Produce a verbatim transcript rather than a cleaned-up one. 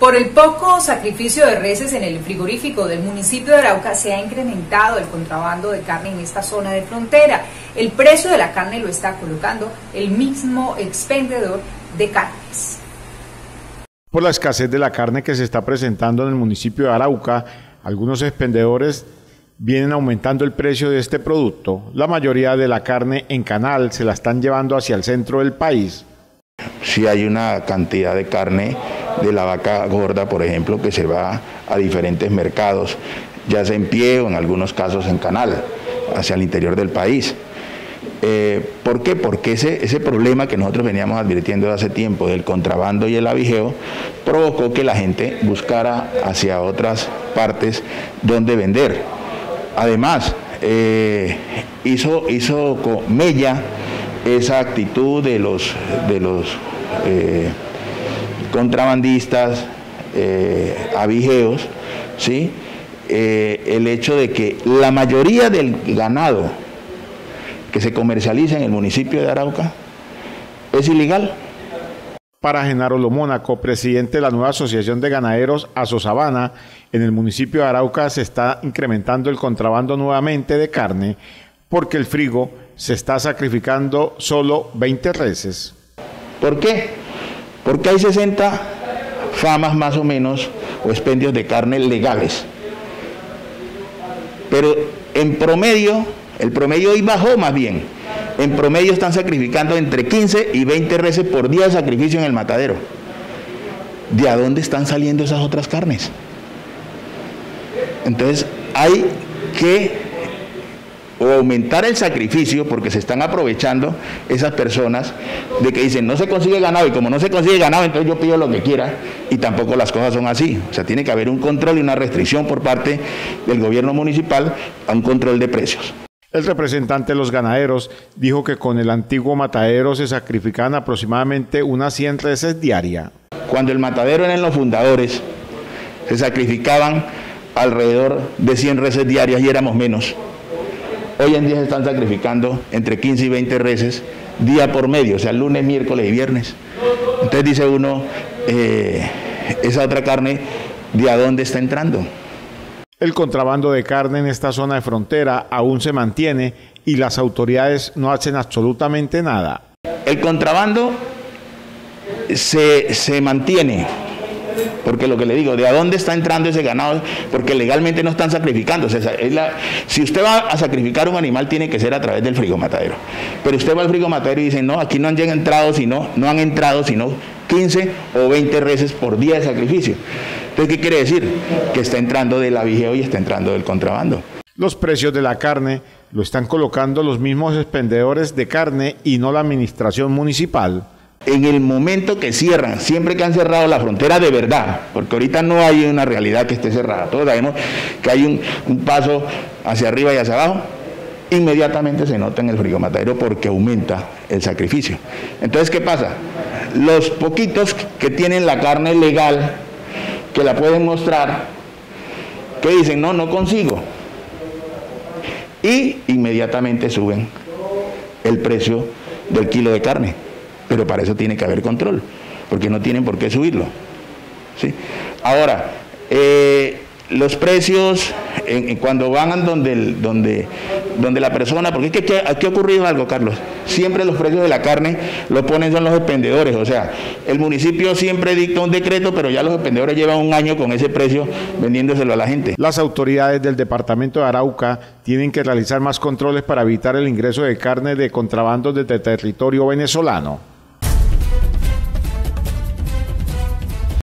Por el poco sacrificio de reses en el frigorífico del municipio de Arauca se ha incrementado el contrabando de carne en esta zona de frontera. El precio de la carne lo está colocando el mismo expendedor de carnes. Por la escasez de la carne que se está presentando en el municipio de Arauca, algunos expendedores vienen aumentando el precio de este producto. La mayoría de la carne en canal se la están llevando hacia el centro del país. Sí hay una cantidad de carne de la vaca gorda, por ejemplo, que se va a diferentes mercados, ya sea en pie o en algunos casos en canal, hacia el interior del país. Eh, ¿Por qué? Porque ese, ese problema que nosotros veníamos advirtiendo de hace tiempo del contrabando y el avijeo provocó que la gente buscara hacia otras partes donde vender. Además, eh, hizo, hizo mella esa actitud de los, de los eh, contrabandistas, eh, avijeos, ¿sí? Eh, el hecho de que la mayoría del ganado que se comercializa en el municipio de Arauca es ilegal. Para Genaro Lomónaco, presidente de la nueva Asociación de Ganaderos Asosabana, en el municipio de Arauca se está incrementando el contrabando nuevamente de carne porque el frigo se está sacrificando solo veinte reses. ¿Por qué? Porque hay sesenta famas más o menos o expendios de carne legales. Pero en promedio, el promedio hoy bajó más bien. En promedio están sacrificando entre quince y veinte reses por día de sacrificio en el matadero. ¿De a dónde están saliendo esas otras carnes? Entonces hay que o aumentar el sacrificio, porque se están aprovechando esas personas de que dicen no se consigue ganado, y como no se consigue ganado entonces yo pido lo que quiera, y tampoco las cosas son así. O sea, tiene que haber un control y una restricción por parte del gobierno municipal a un control de precios. El representante de los ganaderos dijo que con el antiguo matadero se sacrificaban aproximadamente unas cien reses diarias. Cuando el matadero eran los fundadores, se sacrificaban alrededor de cien reses diarias y éramos menos. Hoy en día se están sacrificando entre quince y veinte reses día por medio, o sea, lunes, miércoles y viernes. Entonces dice uno, eh, esa otra carne, ¿de a dónde está entrando? El contrabando de carne en esta zona de frontera aún se mantiene y las autoridades no hacen absolutamente nada. El contrabando se, se mantiene. Porque lo que le digo, ¿de a dónde está entrando ese ganado? Porque legalmente no están sacrificando. O sea, es la, si usted va a sacrificar un animal, tiene que ser a través del frigomatadero. Pero usted va al frigomatadero y dice, no, aquí no han entrado, sino, no han entrado, sino quince o veinte reses por día de sacrificio. Entonces, ¿qué quiere decir? Que está entrando del avijeo y está entrando del contrabando. Los precios de la carne lo están colocando los mismos expendedores de carne y no la administración municipal. En el momento que cierran, siempre que han cerrado la frontera de verdad, porque ahorita no hay una realidad que esté cerrada, todos sabemos que hay un, un paso hacia arriba y hacia abajo, inmediatamente se nota en el frigomatadero porque aumenta el sacrificio. Entonces, ¿qué pasa? Los poquitos que tienen la carne legal, que la pueden mostrar, que dicen, no, no consigo, y inmediatamente suben el precio del kilo de carne. Pero para eso tiene que haber control, porque no tienen por qué subirlo, ¿sí? Ahora, eh, los precios, en, en cuando van donde, el, donde, donde la persona, porque es que aquí ha ocurrido algo, Carlos, siempre los precios de la carne lo ponen son los expendedores, o sea, el municipio siempre dicta un decreto, pero ya los expendedores llevan un año con ese precio vendiéndoselo a la gente. Las autoridades del departamento de Arauca tienen que realizar más controles para evitar el ingreso de carne de contrabando desde territorio venezolano.